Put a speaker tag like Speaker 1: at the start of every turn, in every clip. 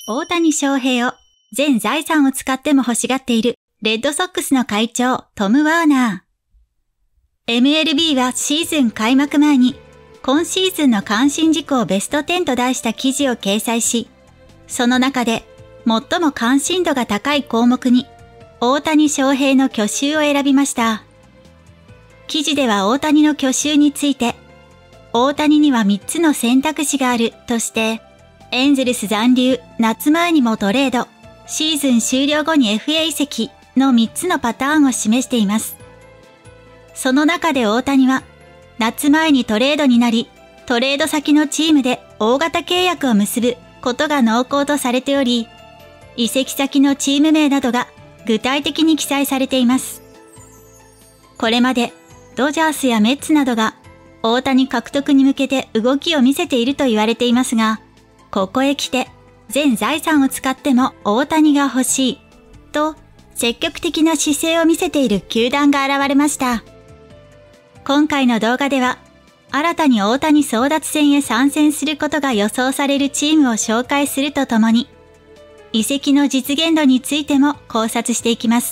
Speaker 1: 大谷翔平を全財産を使っても欲しがっているレッドソックスの会長トム・ワーナー。MLB はシーズン開幕前に今シーズンの関心事項ベスト10と題した記事を掲載し、その中で最も関心度が高い項目に大谷翔平の去就を選びました。記事では大谷の去就について、大谷には3つの選択肢があるとして、エンゼルス残留、夏前にもトレード、シーズン終了後に FA 移籍の3つのパターンを示しています。その中で大谷は、夏前にトレードになり、トレード先のチームで大型契約を結ぶことが濃厚とされており、移籍先のチーム名などが具体的に記載されています。これまでドジャースやメッツなどが大谷獲得に向けて動きを見せていると言われていますが、ここへ来て全財産を使っても大谷が欲しいと積極的な姿勢を見せている球団が現れました。今回の動画では新たに大谷争奪戦へ参戦することが予想されるチームを紹介するとともに、移籍の実現度についても考察していきます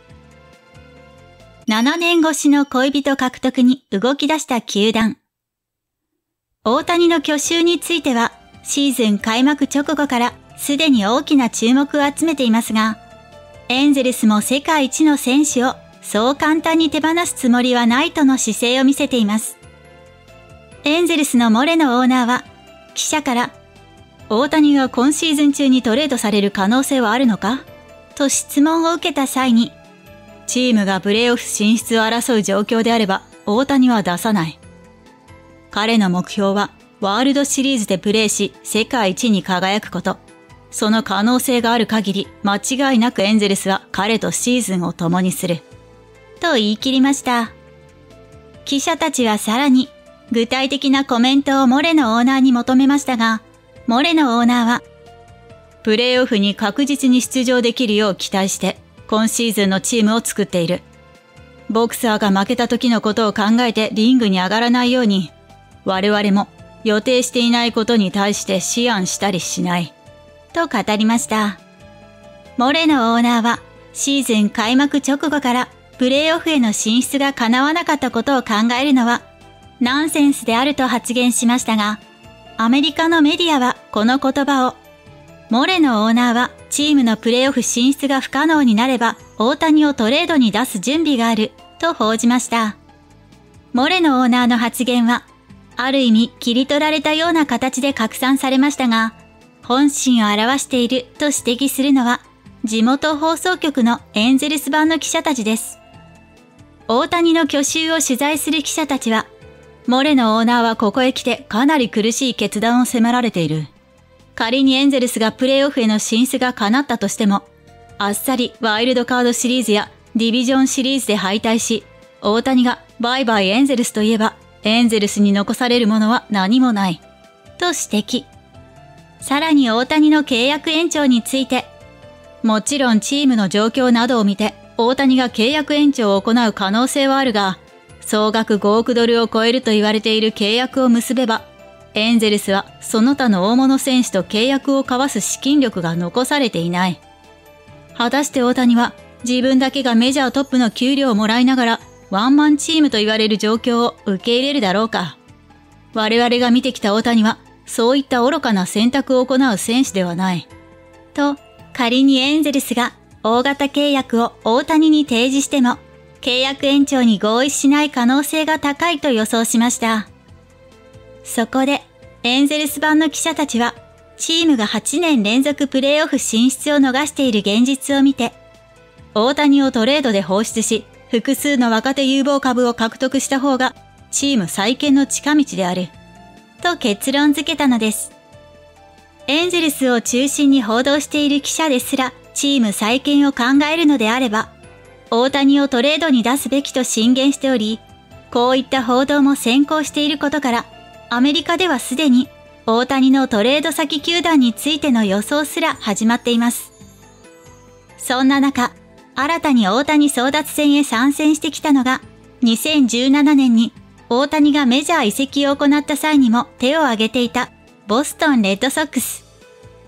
Speaker 1: 。7年越しの恋人獲得に動き出した球団。大谷の去就については、シーズン開幕直後からすでに大きな注目を集めていますが、エンゼルスも世界一の選手をそう簡単に手放すつもりはないとの姿勢を見せています。エンゼルスのモレノオーナーは、記者から、大谷が今シーズン中にトレードされる可能性はあるのかと質問を受けた際に、チームがプレーオフ進出を争う状況であれば、大谷は出さない。彼の目標は、ワールドシリーズでプレーし、世界一に輝くこと。その可能性がある限り、間違いなくエンゼルスは彼とシーズンを共にする。と言い切りました。記者たちはさらに、具体的なコメントをモレノオーナーに求めましたが、モレノオーナーは、プレーオフに確実に出場できるよう期待して、今シーズンのチームを作っている。ボクサーが負けた時のことを考えてリングに上がらないように、我々も予定していないことに対して思案したりしない。と語りました。モレノオーナーは、シーズン開幕直後からプレーオフへの進出が叶わなかったことを考えるのは、ナンセンスであると発言しましたが、アメリカのメディアはこの言葉を、モレノオーナーはチームのプレーオフ進出が不可能になれば大谷をトレードに出す準備があると報じました。モレノオーナーの発言は、ある意味切り取られたような形で拡散されましたが、本心を表していると指摘するのは、地元放送局のエンゼルス版の記者たちです。大谷の去就を取材する記者たちは、モレノオーナーはここへ来てかなり苦しい決断を迫られている。仮にエンゼルスがプレーオフへの進出が叶ったとしても、あっさりワイルドカードシリーズやディビジョンシリーズで敗退し、大谷がバイバイエンゼルスといえば、エンゼルスに残されるものは何もない。と指摘。さらに大谷の契約延長について、もちろんチームの状況などを見て、大谷が契約延長を行う可能性はあるが、総額5億ドルを超えると言われている契約を結べば、エンゼルスはその他の大物選手と契約を交わす資金力が残されていない。果たして大谷は自分だけがメジャートップの給料をもらいながらワンマンチームと言われる状況を受け入れるだろうか。我々が見てきた大谷はそういった愚かな選択を行う選手ではない。と、仮にエンゼルスが大型契約を大谷に提示しても、契約延長に合意しない可能性が高いと予想しました。そこで、エンゼルス版の記者たちは、チームが8年連続プレーオフ進出を逃している現実を見て、大谷をトレードで放出し、複数の若手有望株を獲得した方が、チーム再建の近道である、と結論付けたのです。エンゼルスを中心に報道している記者ですら、チーム再建を考えるのであれば、大谷をトレードに出すべきと進言しており、こういった報道も先行していることから、アメリカではすでに大谷のトレード先球団についての予想すら始まっています。そんな中、新たに大谷争奪戦へ参戦してきたのが、2017年に大谷がメジャー移籍を行った際にも手を挙げていたボストンレッドソックス。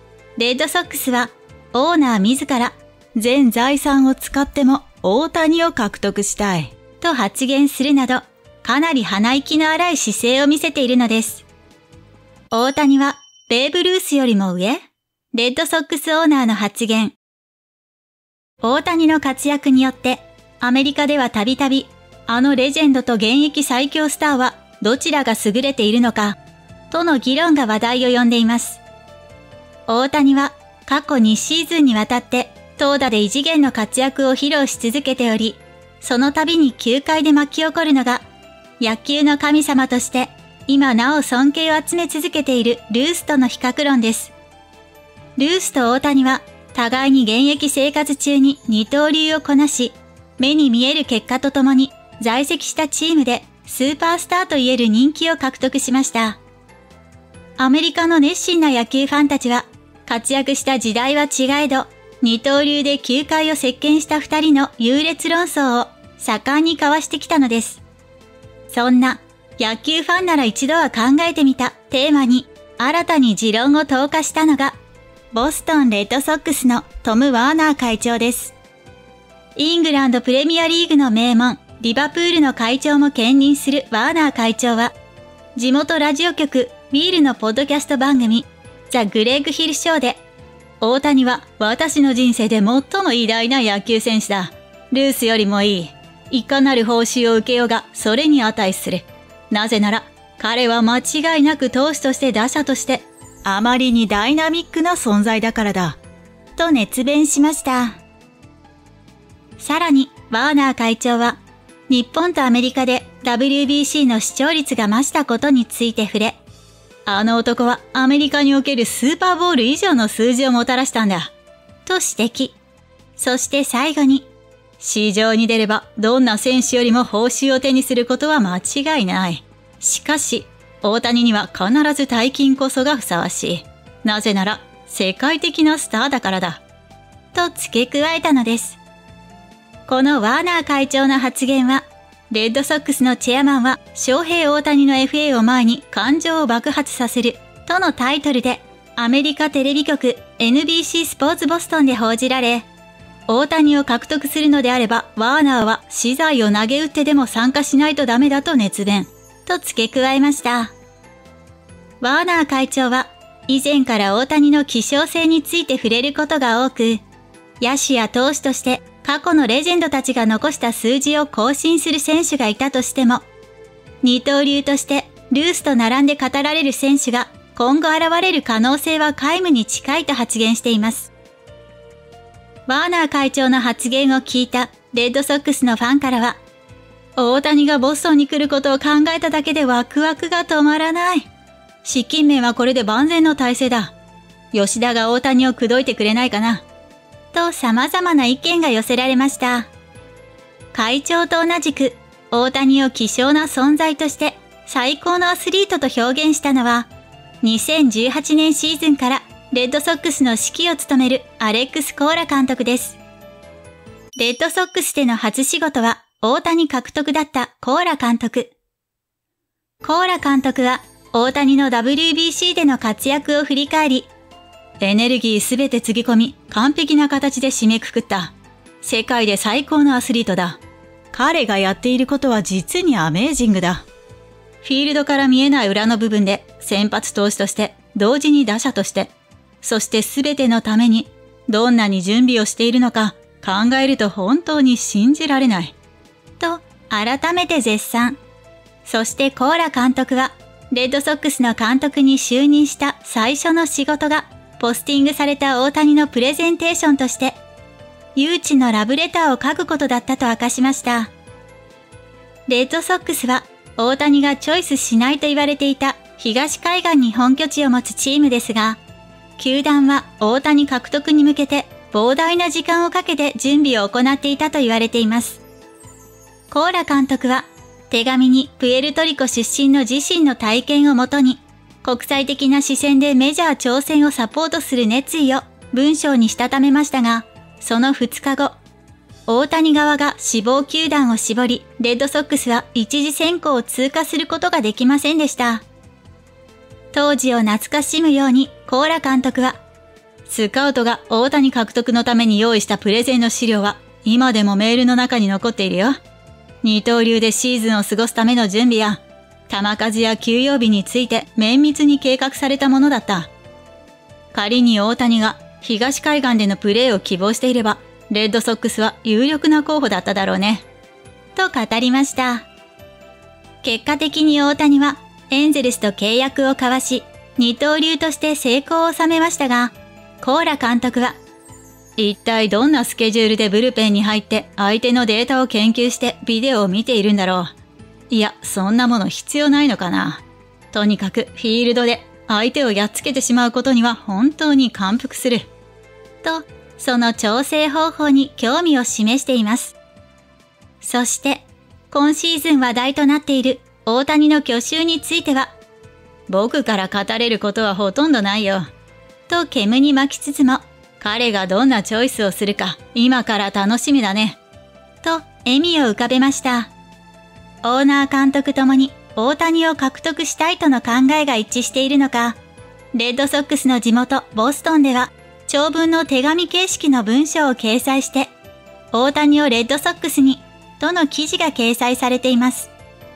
Speaker 1: レッドソックスはオーナー自ら全財産を使っても大谷を獲得したいと発言するなど、かなり鼻息の荒い姿勢を見せているのです。大谷はベーブ・ルースよりも上？レッドソックスオーナーの発言。大谷の活躍によってアメリカではたびたびあのレジェンドと現役最強スターはどちらが優れているのかとの議論が話題を呼んでいます。大谷は過去2シーズンにわたって投打で異次元の活躍を披露し続けており、その度に球界で巻き起こるのが野球の神様として今なお尊敬を集め続けているルースとの比較論です。ルースと大谷は互いに現役生活中に二刀流をこなし、目に見える結果とともに在籍したチームでスーパースターといえる人気を獲得しました。アメリカの熱心な野球ファンたちは、活躍した時代は違えど、二刀流で球界を席巻した二人の優劣論争を盛んに交わしてきたのです。そんな野球ファンなら一度は考えてみたテーマに新たに持論を投下したのが、ボストンレッドソックスのトム・ワーナー会長です。イングランドプレミアリーグの名門、リバプールの会長も兼任するワーナー会長は、地元ラジオ局ウィールのポッドキャスト番組、ザ・グレッグ・ヒルショーで、大谷は私の人生で最も偉大な野球選手だ。ルースよりもいい。いかなる報酬を受けようがそれに値する。なぜなら、彼は間違いなく投手として打者として、あまりにダイナミックな存在だからだ。と熱弁しました。さらに、ワーナー会長は、日本とアメリカで WBC の視聴率が増したことについて触れ、あの男はアメリカにおけるスーパーボウル以上の数字をもたらしたんだ。と指摘。そして最後に、市場に出ればどんな選手よりも報酬を手にすることは間違いない。しかし、大谷には必ず大金こそがふさわしい。なぜなら世界的なスターだからだ。と付け加えたのです。このワーナー会長の発言は、レッドソックスのチェアマンはショウヘイ大谷の FA を前に感情を爆発させるとのタイトルでアメリカテレビ局 NBC スポーツボストンで報じられ、大谷を獲得するのであればワーナーは資材を投げ打ってでも参加しないとダメだと熱弁と付け加えました。ワーナー会長は以前から大谷の希少性について触れることが多く、野手や投手として過去のレジェンドたちが残した数字を更新する選手がいたとしても、二刀流としてルースと並んで語られる選手が今後現れる可能性は皆無に近いと発言しています。ワーナー会長の発言を聞いたレッドソックスのファンからは、大谷がボストンに来ることを考えただけでワクワクが止まらない。資金面はこれで万全の体制だ。吉田が大谷を口説いてくれないかな。と様々な意見が寄せられました。会長と同じく大谷を希少な存在として最高のアスリートと表現したのは、2018年シーズンからレッドソックスの指揮を務めるアレックス・コーラ監督です。レッドソックスでの初仕事は大谷獲得だったコーラ監督。コーラ監督は大谷の WBC での活躍を振り返り、エネルギーすべてつぎ込み、完璧な形で締めくくった。世界で最高のアスリートだ。彼がやっていることは実にアメージングだ。フィールドから見えない裏の部分で先発投手として、同時に打者として、そしてすべてのためにどんなに準備をしているのか考えると本当に信じられない。と改めて絶賛。そしてコーラ監督は、レッドソックスの監督に就任した最初の仕事が、ポスティングされた大谷のプレゼンテーションとして、誘致のラブレターを書くことだったと明かしました。レッドソックスは、大谷がチョイスしないと言われていた東海岸に本拠地を持つチームですが、球団は大谷獲得に向けて膨大な時間をかけて準備を行っていたと言われています。コーラ監督は、手紙にプエルトリコ出身の自身の体験をもとに、国際的な視線でメジャー挑戦をサポートする熱意を文章にしたためましたが、その2日後、大谷側が志望球団を絞り、レッドソックスは一次選考を通過することができませんでした。当時を懐かしむようにコーラ監督は、 スカウトが大谷獲得のために用意したプレゼンの資料は今でもメールの中に残っているよ。二刀流でシーズンを過ごすための準備や、球数や休養日について綿密に計画されたものだった。仮に大谷が東海岸でのプレーを希望していれば、レッドソックスは有力な候補だっただろうね。と語りました。結果的に大谷はエンゼルスと契約を交わし、二刀流として成功を収めましたが、コーラ監督は、一体どんなスケジュールでブルペンに入って相手のデータを研究してビデオを見ているんだろう。いや、そんなもの必要ないのかな。とにかくフィールドで相手をやっつけてしまうことには本当に感服する。と、その調整方法に興味を示しています。そして、今シーズン話題となっている大谷の去就については、僕から語れることはほとんどないよ。と煙に巻きつつも、彼がどんなチョイスをするか今から楽しみだね。と笑みを浮かべました。オーナー監督ともに大谷を獲得したいとの考えが一致しているのか、レッドソックスの地元ボストンでは長文の手紙形式の文章を掲載して、大谷をレッドソックスにとの記事が掲載されています。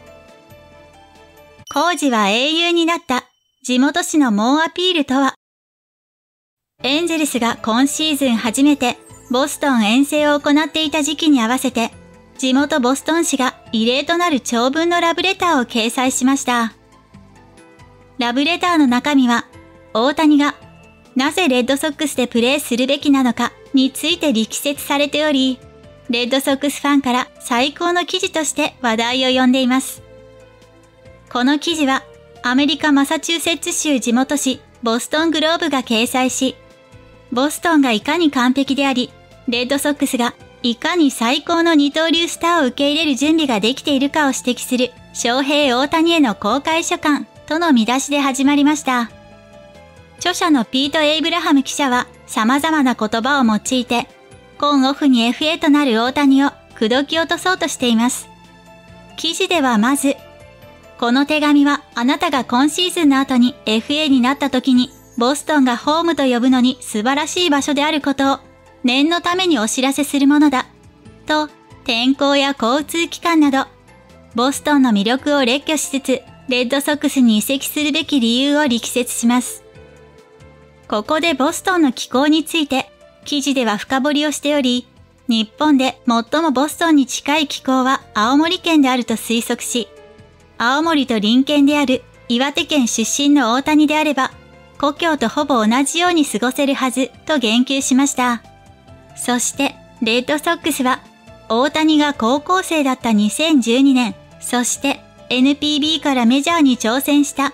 Speaker 1: コージは英雄になった地元紙の猛アピールとは。エンゼルスが今シーズン初めてボストン遠征を行っていた時期に合わせて、地元ボストン紙が異例となる長文のラブレターを掲載しました。ラブレターの中身は、大谷がなぜレッドソックスでプレーするべきなのかについて力説されており、レッドソックスファンから最高の記事として話題を呼んでいます。この記事はアメリカマサチューセッツ州地元紙ボストングローブが掲載し、ボストンがいかに完璧であり、レッドソックスがいかに最高の二刀流スターを受け入れる準備ができているかを指摘する翔平大谷への公開書簡との見出しで始まりました。著者のピート・エイブラハム記者は様々な言葉を用いて、今オフに FA となる大谷を口説き落とそうとしています。記事ではまず、この手紙はあなたが今シーズンの後に FA になった時にボストンがホームと呼ぶのに素晴らしい場所であることを念のためにお知らせするものだ。と、天候や交通機関など、ボストンの魅力を列挙しつつ、レッドソックスに移籍するべき理由を力説します。ここでボストンの気候について、記事では深掘りをしており、日本で最もボストンに近い気候は青森県であると推測し、青森と隣県である岩手県出身の大谷であれば、故郷とほぼ同じように過ごせるはずと言及しました。そして、レッドソックスは、大谷が高校生だった2012年、そして NPB からメジャーに挑戦した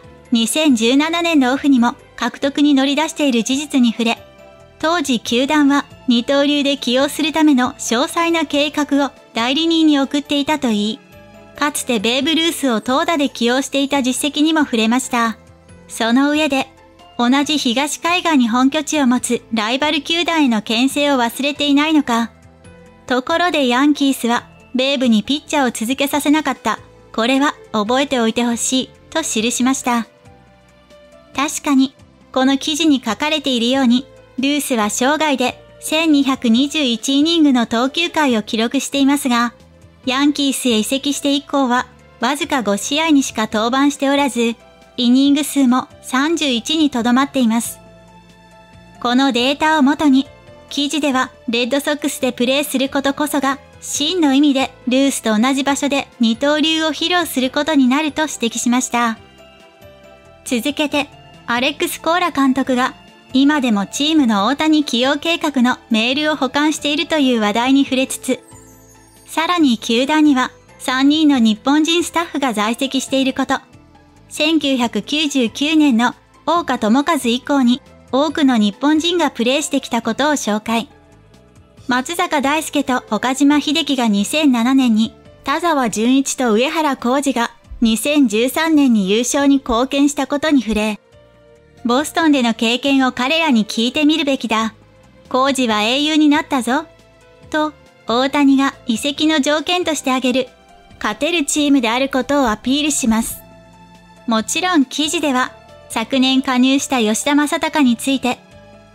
Speaker 1: 2017年のオフにも獲得に乗り出している事実に触れ、当時球団は二刀流で起用するための詳細な計画を代理人に送っていたといい、かつてベーブ・ルースを投打で起用していた実績にも触れました。その上で、同じ東海岸に本拠地を持つライバル球団への牽制を忘れていないのか。ところでヤンキースはベーブにピッチャーを続けさせなかった。これは覚えておいてほしいと記しました。確かに、この記事に書かれているように、ルースは生涯で1221イニングの投球回を記録していますが、ヤンキースへ移籍して以降はわずか5試合にしか登板しておらず、イニング数も31にとどまっています。このデータをもとに、記事ではレッドソックスでプレーすることこそが真の意味でルースと同じ場所で二刀流を披露することになると指摘しました。続けて、アレックス・コーラ監督が今でもチームの大谷起用計画のメールを保管しているという話題に触れつつ、さらに球団には3人の日本人スタッフが在籍していること、1999年の大岡友和以降に多くの日本人がプレーしてきたことを紹介。松坂大輔と岡島秀樹が2007年に、田沢純一と上原浩二が2013年に優勝に貢献したことに触れ、ボストンでの経験を彼らに聞いてみるべきだ。浩二は英雄になったぞ。と、大谷が移籍の条件として挙げる、勝てるチームであることをアピールします。もちろん記事では、昨年加入した吉田正尚について、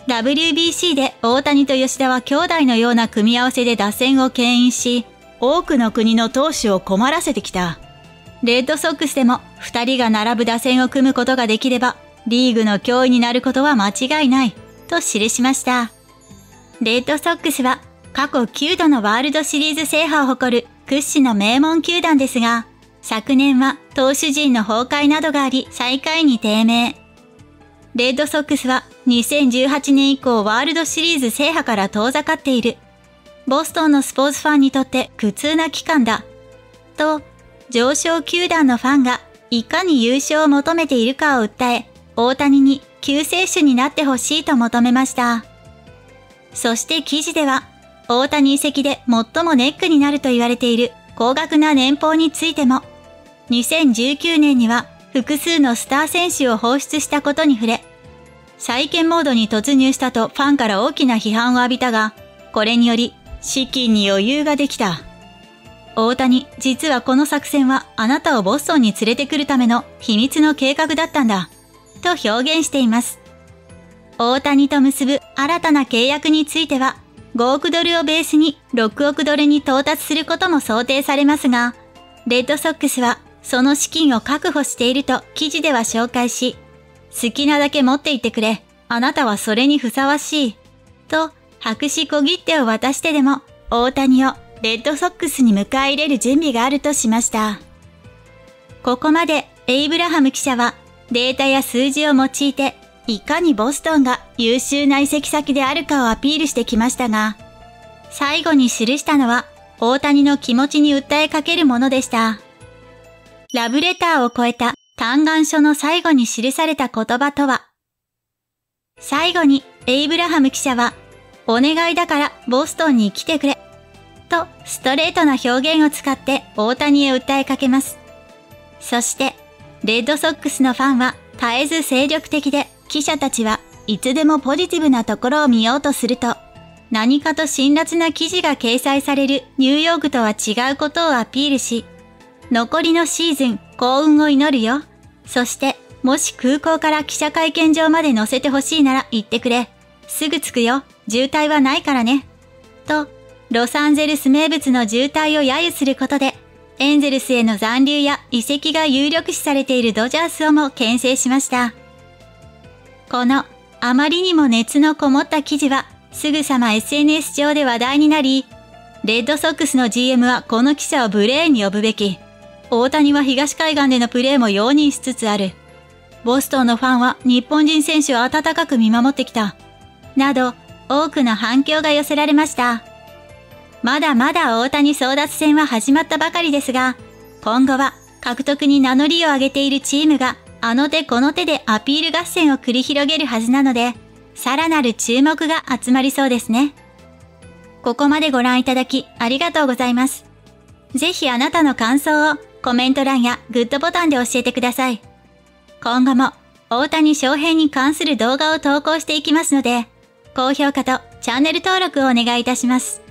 Speaker 1: WBC で大谷と吉田は兄弟のような組み合わせで打線を牽引し、多くの国の投手を困らせてきた。レッドソックスでも2人が並ぶ打線を組むことができれば、リーグの脅威になることは間違いない、と記しました。レッドソックスは過去9度のワールドシリーズ制覇を誇る屈指の名門球団ですが、昨年は投手陣の崩壊などがあり最下位に低迷。レッドソックスは2018年以降ワールドシリーズ制覇から遠ざかっている。ボストンのスポーツファンにとって苦痛な期間だ。と、上昇球団のファンがいかに優勝を求めているかを訴え、大谷に救世主になってほしいと求めました。そして記事では、大谷移籍で最もネックになると言われている高額な年俸についても、2019年には複数のスター選手を放出したことに触れ、再建モードに突入したとファンから大きな批判を浴びたが、これにより資金に余裕ができた。大谷、実はこの作戦はあなたをボストンに連れてくるための秘密の計画だったんだ。と表現しています。大谷と結ぶ新たな契約については、5億ドルをベースに6億ドルに到達することも想定されますが、レッドソックスはその資金を確保していると記事では紹介し、好きなだけ持っていってくれ、あなたはそれにふさわしい、と白紙小切手を渡してでも大谷をレッドソックスに迎え入れる準備があるとしました。ここまでエイブラハム記者はデータや数字を用いていかにボストンが優秀な移籍先であるかをアピールしてきましたが、最後に記したのは大谷の気持ちに訴えかけるものでした。ラブレターを超えた嘆願書の最後に記された言葉とは、最後にエイブラハム記者は、お願いだからボストンに来てくれ、とストレートな表現を使って大谷へ訴えかけます。そして、レッドソックスのファンは絶えず精力的で、記者たちはいつでもポジティブなところを見ようとすると、何かと辛辣な記事が掲載されるニューヨークとは違うことをアピールし、残りのシーズン幸運を祈るよ。そして、もし空港から記者会見場まで乗せてほしいなら言ってくれ。すぐ着くよ。渋滞はないからね。と、ロサンゼルス名物の渋滞を揶揄することで、エンゼルスへの残留や移籍が有力視されているドジャースをも牽制しました。このあまりにも熱のこもった記事はすぐさま SNS 上で話題になり、レッドソックスの GM はこの記者をブレーンに呼ぶべき。大谷は東海岸でのプレーも容認しつつある。ボストンのファンは日本人選手を温かく見守ってきた。など多くの反響が寄せられました。まだまだ大谷争奪戦は始まったばかりですが、今後は獲得に名乗りを上げているチームがあの手この手でアピール合戦を繰り広げるはずなので、さらなる注目が集まりそうですね。ここまでご覧いただきありがとうございます。ぜひあなたの感想をコメント欄やグッドボタンで教えてください。今後も大谷翔平に関する動画を投稿していきますので、高評価とチャンネル登録をお願いいたします。